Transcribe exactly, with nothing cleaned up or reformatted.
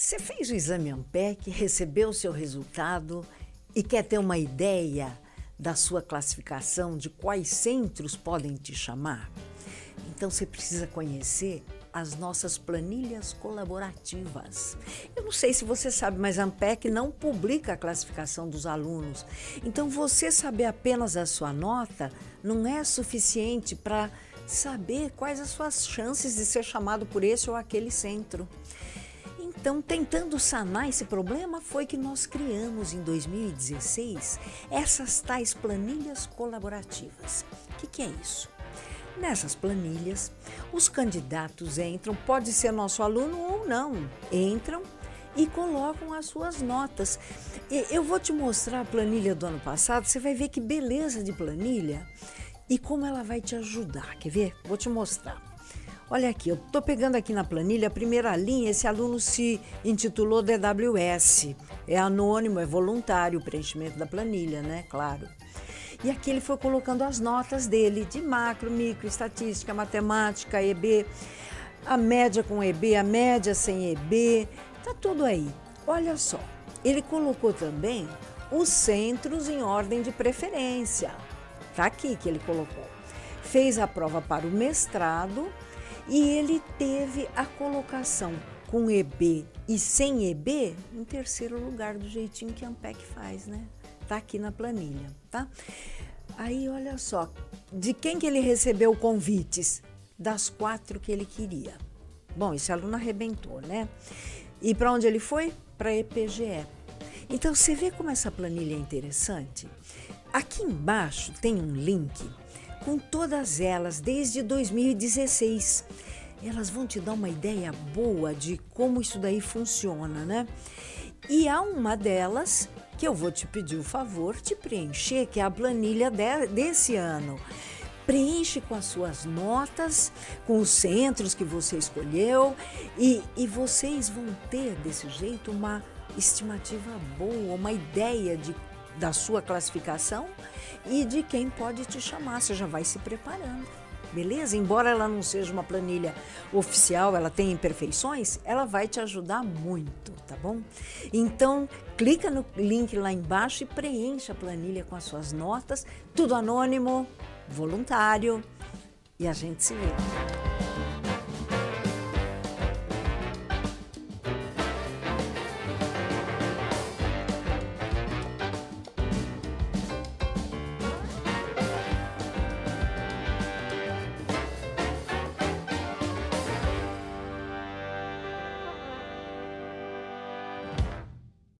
Você fez o exame ANPEC, recebeu o seu resultado e quer ter uma ideia da sua classificação, de quais centros podem te chamar? Então você precisa conhecer as nossas planilhas colaborativas. Eu não sei se você sabe, mas a ANPEC não publica a classificação dos alunos. Então você saber apenas a sua nota não é suficiente para saber quais as suas chances de ser chamado por esse ou aquele centro. Então, tentando sanar esse problema, foi que nós criamos em dois mil e dezesseis essas tais planilhas colaborativas. O que que é isso? Nessas planilhas, os candidatos entram, pode ser nosso aluno ou não, entram e colocam as suas notas. E eu vou te mostrar a planilha do ano passado, você vai ver que beleza de planilha e como ela vai te ajudar. Quer ver? Vou te mostrar. Olha aqui, eu estou pegando aqui na planilha a primeira linha, esse aluno se intitulou D W S. É anônimo, é voluntário o preenchimento da planilha, né? Claro. E aqui ele foi colocando as notas dele de macro, micro, estatística, matemática, E B, a média com E B, a média sem E B, tá tudo aí. Olha só, ele colocou também os centros em ordem de preferência. Tá aqui que ele colocou. Fez a prova para o mestrado e ele teve a colocação com E B e sem E B em terceiro lugar, do jeitinho que a ANPEC faz, né? Tá aqui na planilha, tá? Aí, olha só, de quem que ele recebeu convites? Das quatro que ele queria. Bom, esse aluno arrebentou, né? E para onde ele foi? Para a E P G E. Então, você vê como essa planilha é interessante? Aqui embaixo tem um link com todas elas desde dois mil e dezesseis. Elas vão te dar uma ideia boa de como isso daí funciona, né? E há uma delas que eu vou te pedir o favor de preencher, que é a planilha de, desse ano. Preenche com as suas notas, com os centros que você escolheu e, e vocês vão ter, desse jeito, uma estimativa boa, uma ideia de, da sua classificação e de quem pode te chamar. Você já vai se preparando. Beleza? Embora ela não seja uma planilha oficial, ela tem imperfeições, ela vai te ajudar muito, tá bom? Então, clica no link lá embaixo e preencha a planilha com as suas notas, tudo anônimo, voluntário, e a gente se vê.